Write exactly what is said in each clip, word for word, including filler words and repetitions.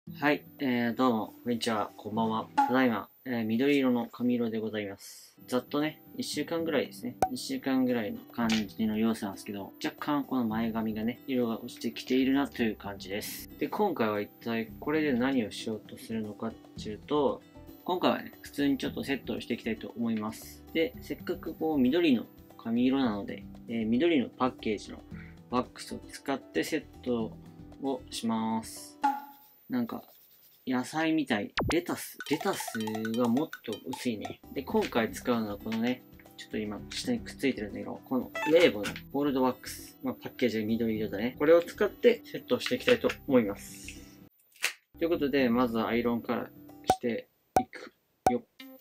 はい、えー、どうも、こんにちは、こんばんは。ただいま、えー、緑色の髪色でございます。ざっとね、いっしゅうかんぐらいですね。いっしゅうかんぐらいの感じの様子なんですけど、若干この前髪がね、色が落ちてきているなという感じです。で、今回は一体これで何をしようとするのかっていうと、今回はね、普通にちょっとセットをしていきたいと思います。で、せっかくこう緑の髪色なので、えー、緑のパッケージのワックスを使ってセットをします。なんか、野菜みたい。レタス。レタスがもっと薄いね。で、今回使うのはこのね、ちょっと今下にくっついてるんだけど、このウェーブのゴールドワックス。まあ、パッケージが緑色だね。これを使ってセットしていきたいと思います。ということで、まずはアイロンからしていくよ。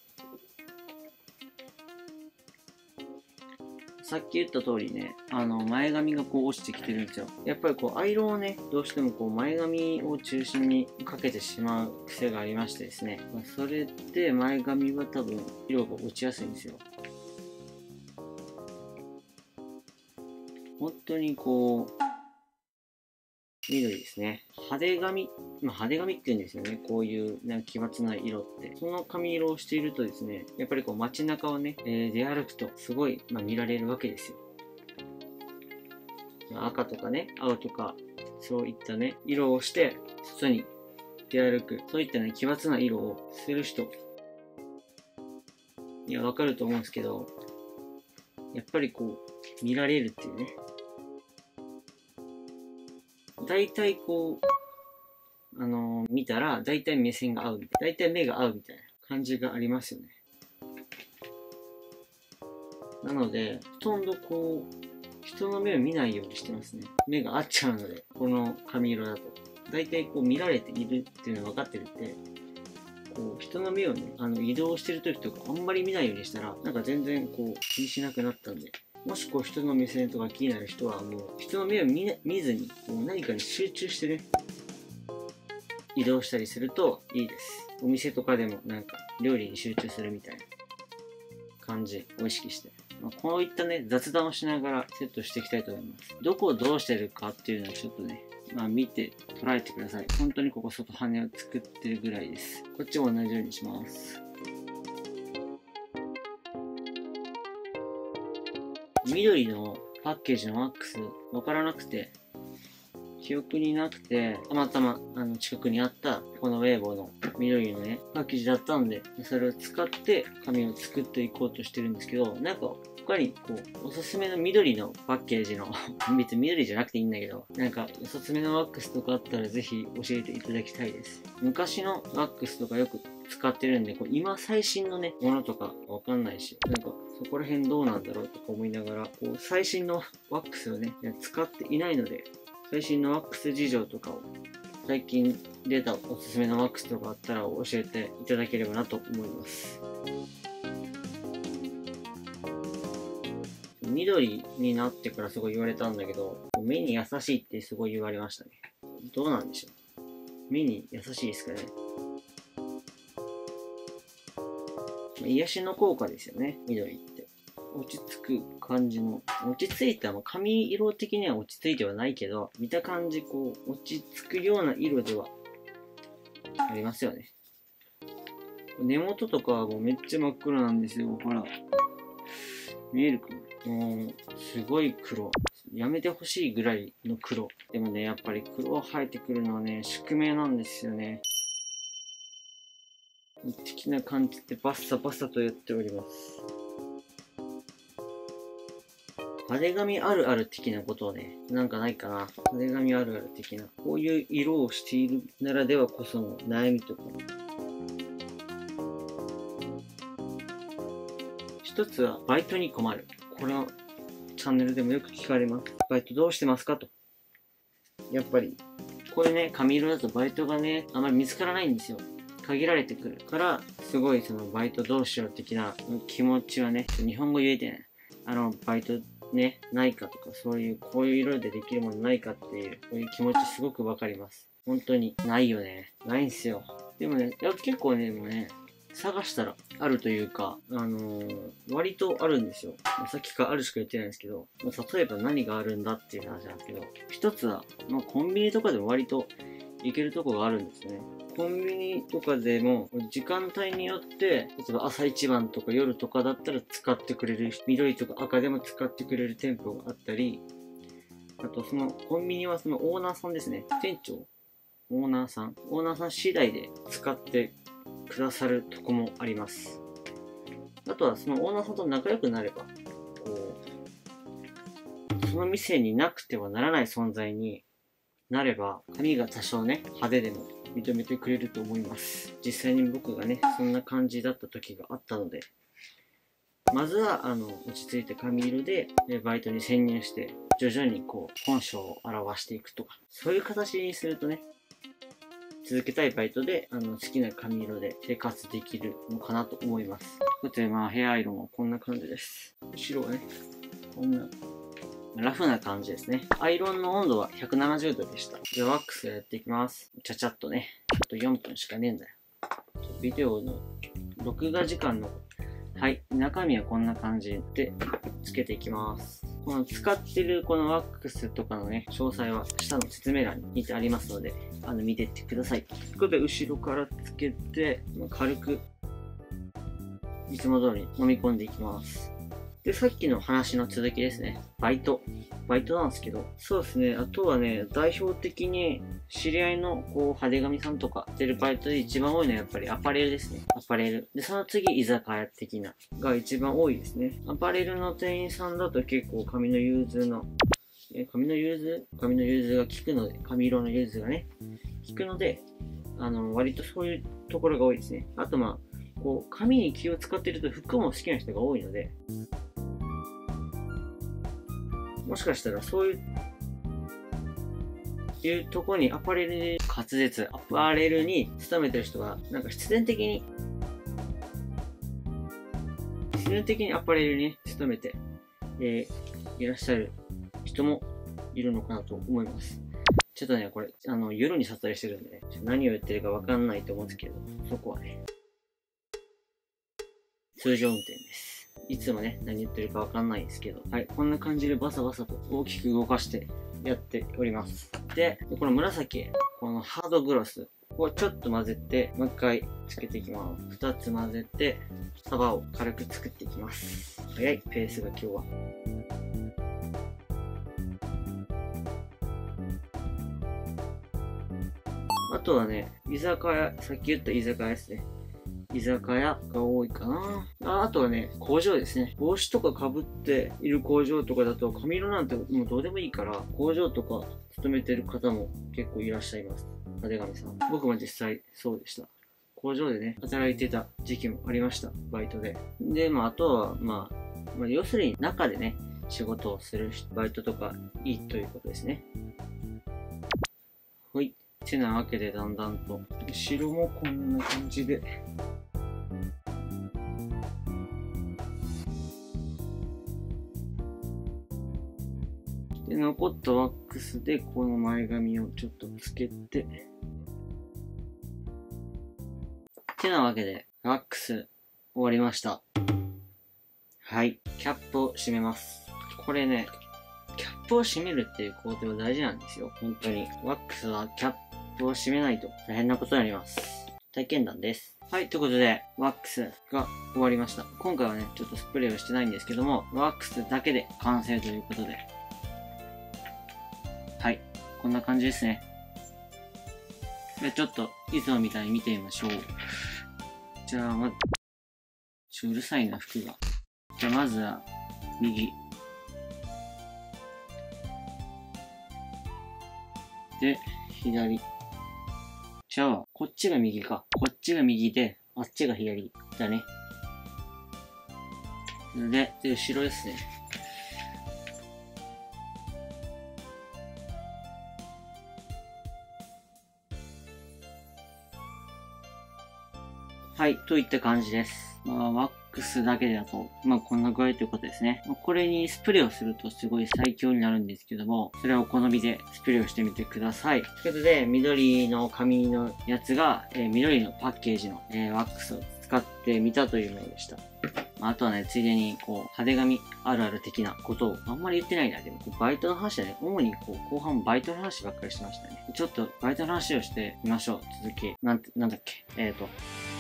さっき言った通りね、あの、前髪がこう落ちてきてるんですよ。やっぱりこう、アイロンをね、どうしてもこう、前髪を中心にかけてしまう癖がありましてですね。まあ、それで前髪は多分、色が落ちやすいんですよ。本当にこう、緑ですね。派手髪、まあ、派手髪って言うんですよね。こういうなんか奇抜な色って。その髪色をしているとですね、やっぱりこう街中をね、えー、出歩くとすごい、まあ、見られるわけですよ。赤とかね、青とか、そういったね、色をして、外に出歩く。そういったね、奇抜な色をする人。いや、わかると思うんですけど、やっぱりこう、見られるっていうね。大体こう、あのー、見たら、大体目線が合うみたいな。大体目が合うみたいな感じがありますよね。なので、ほとんどこう、人の目を見ないようにしてますね。目が合っちゃうので、この髪色だと。大体こう見られているっていうのは分かってるんで、こう人の目をね、あの移動してる時とかあんまり見ないようにしたら、なんか全然こう気にしなくなったんで、もしこう人の目線とか気になる人はもう人の目を 見, 見ずにこう何かに集中してね、移動したりするといいです。お店とかでもなんか料理に集中するみたいな感じを意識して。まあ、こういったね、雑談をしながらセットしていきたいと思います。どこをどうしてるかっていうのをちょっとね、まあ見て捉えてください。本当にここ外羽を作ってるぐらいです。こっちも同じようにします。緑のパッケージのワックスわからなくて、記憶になくて、たまたまあの近くにあったこのウェーボーの緑のね、パッケージだったんで、それを使って髪を作っていこうとしてるんですけど、なんか他にこう、おすすめの緑のパッケージの別に緑じゃなくていいんだけど、なんかおすすめのワックスとかあったらぜひ教えていただきたいです。昔のワックスとかよく使ってるんで、こう今最新のね、ものとかわかんないし、なんかそこら辺どうなんだろうとか思いながら、こう最新のワックスをね、使っていないので、最新のワックス事情とかを最近出たおすすめのワックスとかあったら教えていただければなと思います。緑になってからすごい言われたんだけど、目に優しいってすごい言われましたね。どうなんでしょう。目に優しいですかね。癒しの効果ですよね、緑って。落ち着く感じの、落ち着いた、髪色的には落ち着いてはないけど、見た感じこう、落ち着くような色ではありますよね。根元とかはもうめっちゃ真っ黒なんですよ。ほら。見えるかな？もう、すごい黒。やめてほしいぐらいの黒。でもね、やっぱり黒生えてくるのはね、宿命なんですよね。的な感じでバッサバサとやっております。派手髪あるある的なことをね、なんかないかな。派手髪あるある的な。こういう色をしているならではこその悩みとか。一つは、バイトに困る。これは、チャンネルでもよく聞かれます。バイトどうしてますかと。やっぱり、こういうね、髪色だとバイトがね、あまり見つからないんですよ。限られてくるから、すごいそのバイトどうしよう的な気持ちはね、日本語言えてない。あの、バイトね、ないかとか、そういう、こういう色でできるものないかっていう、こういう気持ちすごくわかります。本当に、ないよね。ないんすよ。でもね、いや結構ね、もうね、探したらあるというか、あのー、割とあるんですよ。さっきからあるしか言ってないんですけど、例えば何があるんだっていう話なんですけど、一つは、まあ、コンビニとかでも割と行けるとこがあるんですよね。コンビニとかでも時間帯によって、例えば朝一番とか夜とかだったら使ってくれる、緑とか赤でも使ってくれる店舗があったり、あとそのコンビニはそのオーナーさんですね。店長、オーナーさん、オーナーさん次第で使ってくださるとこもあります。あとはそのオーナーさんと仲良くなれば、こう、その店になくてはならない存在になれば、髪が多少ね、派手でも認めてくれると思います。実際に僕がね、そんな感じだった時があったので、まずは、あの、落ち着いて髪色で、バイトに潜入して、徐々にこう、本性を表していくとか、そういう形にするとね、続けたいバイトで、あの、好きな髪色で生活できるのかなと思います。ということで、まあ、ヘアアイロンはこんな感じです。後ろはね、こんな、ラフな感じですね。アイロンの温度はひゃくななじゅうどでした。で、ワックスやっていきます。ちゃちゃっとね。あとよんぷんしかねえんだよ。ビデオの録画時間の、はい。中身はこんな感じでつけていきます。この使ってるこのワックスとかのね、詳細は下の説明欄に見てありますので、あの、見てってください。ということで、後ろからつけて、軽く、いつも通り飲み込んでいきます。で、さっきの話の続きですね。バイト。バイトなんですけど。そうですね。あとはね、代表的に知り合いのこう派手髪さんとか出るバイトで一番多いのはやっぱりアパレルですね。アパレル。で、その次居酒屋的なが一番多いですね。アパレルの店員さんだと結構髪の融通の、え髪の融通髪の融通が効くので、髪色の融通がね、効くので、あの、割とそういうところが多いですね。あとまあ、こう、髪に気を使ってると服も好きな人が多いので、もしかしたらそういう、いうところにアパレルに滑舌、アパレルに勤めてる人が、なんか必然的に、必然的にアパレルに勤めて、えー、いらっしゃる人もいるのかなと思います。ちょっとね、これ、あの、夜に撮影してるんでね、何を言ってるかわかんないと思うんですけど、そこはね、通常運転です。いつもね、何言ってるかわかんないんですけど、はい、こんな感じでバサバサと大きく動かしてやっております。で、この紫、このハードグロスをちょっと混ぜて、もう一回つけていきます。二つ混ぜて、束を軽く作っていきます。早いペースが今日は。あとはね、居酒屋、さっき言った居酒屋ですね。居酒屋が多いかなあ。あとはね、工場ですね。帽子とか被っている工場とかだと、髪色なんてもうどうでもいいから、工場とか勤めてる方も結構いらっしゃいます。派手髪さん。僕も実際そうでした。工場でね、働いてた時期もありました。バイトで。で、まあ、あとは、まあ、まあ、要するに中でね、仕事をするバイトとかいいということですね。ほい。てなわけでだんだんと、後ろもこんな感じで、で、残ったワックスでこの前髪をちょっとつけて、てなわけで、ワックス終わりました。はい。キャップを閉めます。これね、キャップを閉めるっていう工程は大事なんですよ。本当に。ワックスはキャップを閉めないと大変なことになります。体験談です。はい。ということで、ワックスが終わりました。今回はね、ちょっとスプレーをしてないんですけども、ワックスだけで完成ということで。はい。こんな感じですね。で、ちょっと、いつもみたいに見てみましょう。じゃあ、ま、ちょ、うるさいな、服が。じゃあ、まずは、右。で、左。じゃあ、こっちが右か。こっちが右で、あっちが左だね。で、で、後ろですね。はい、といった感じです。まあ、ワックスだけだと、まあ、こんな具合ということですね。これにスプレーをするとすごい最強になるんですけども、それはお好みでスプレーをしてみてください。ということで、緑の紙のやつが、えー、緑のパッケージの、えー、ワックスを使ってみたというものでした。 あとはね、ついでに、こう、派手髪あるある的なことをあんまり言ってないな。でも、バイトの話でね、主にこう、後半バイトの話ばっかりしてましたね。ちょっと、バイトの話をしてみましょう。続き。なんて、なんだっけ。えーと、